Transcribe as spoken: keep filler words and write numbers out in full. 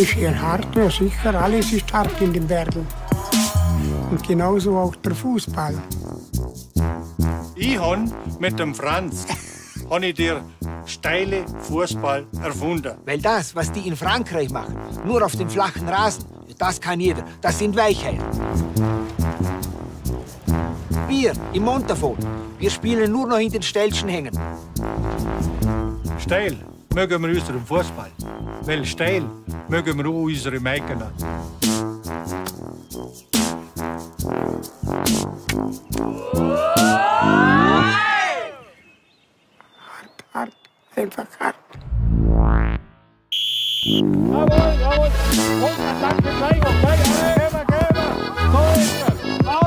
ist eher hart, ja sicher. Alles ist hart in den Bergen. Und genauso auch der Fußball. Ich habe mit dem Franz habe ich dir steile Fußball erfunden. Weil das, was die in Frankreich machen, nur auf dem flachen Rasen, das kann jeder. Das sind Weichheiten. Wir im Montafon, wir spielen nur noch in den Stellchen hängen. Steil mögen wir unseren Fußball, weil steil mögen wir auch unsere Meiken. Hart, hart, einfach hart. Jawohl, jawohl. Und Attacke gleich, gleich. Geben, geben. So ist es.